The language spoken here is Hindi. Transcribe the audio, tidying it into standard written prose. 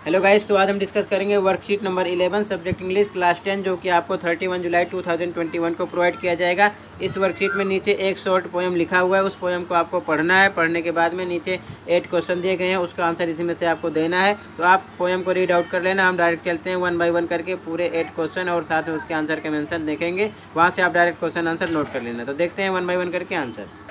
हेलो गाइस, तो आज हम डिस्कस करेंगे worksheet number 11 subject English class 10 जो कि आपको 31 जुलाई 2021 को प्रोवाइड किया जाएगा। इस वर्कशीट में नीचे एक शॉर्ट पोएम लिखा हुआ है, उस पोएम को आपको पढ़ना है। पढ़ने के बाद में नीचे 8 क्वेश्चन दिए गए हैं, उसका आंसर इसी में से आपको देना है। तो आप पोएम को रीड आउट कर लेना। हम डायरेक्ट चलते हैं 1 बाय 1 करके पूरे 8 क्वेश्चन और साथ में उसके आंसर के मेंशन देखेंगे। वहाँ से आप डायरेक्ट क्वेश्चन आंसर नोट कर लेना। तो देखते हैं 1 बाय 1 करके आंसर।